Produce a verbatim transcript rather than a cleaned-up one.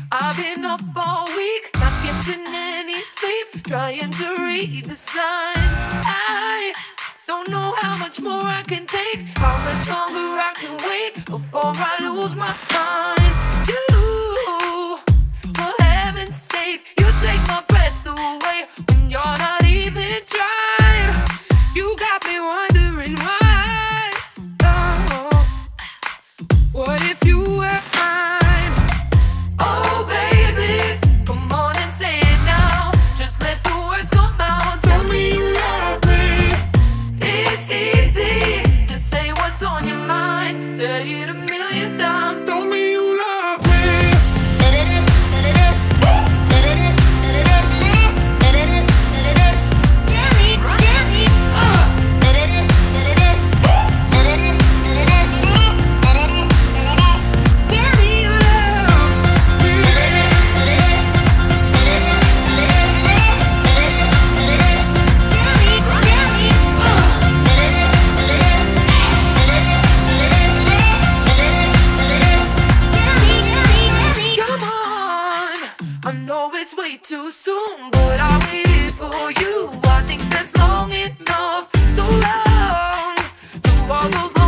I've been up all week, not getting any sleep, trying to read the signs. I don't know how much more I can take, how much longer I can wait before I lose my mind. You, for heaven's sake, you take my breath away when you're not even trying. You got me wondering why. Oh, what if you were mine? Oh baby, come on and say it now. Just let the words come out. Tell me you love me. It's easy to say what's on your mind. Say it a million times. Tell me you love me. I know it's way too soon, but I waited for you. I think that's long enough. So long to all those